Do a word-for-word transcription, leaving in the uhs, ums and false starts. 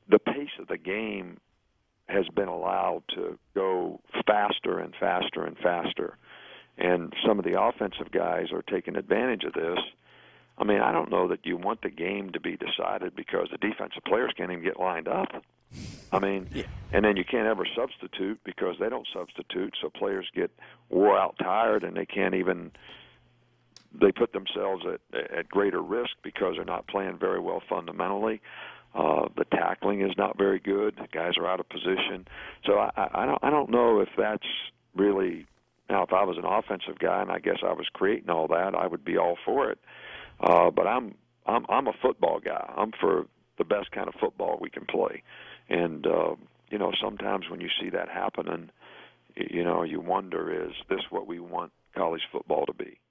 the pace of the game has been allowed to go faster and faster and faster. And some of the offensive guys are taking advantage of this. I mean, I don't know that you want the game to be decided because the defensive players can't even get lined up. I mean, yeah. And then you can't ever substitute because they don't substitute, so players get wore out, tired, and they can't even – they put themselves at, at greater risk because they're not playing very well fundamentally. Uh, the tackling is not very good. The guys are out of position. So I, I, don't, I don't know if that's really – now, if I was an offensive guy and I guess I was creating all that, I would be all for it. Uh, but I'm, I'm I'm a football guy. I'm for the best kind of football we can play. And, uh, you know, sometimes when you see that happening, you know, you wonder, is this what we want college football to be?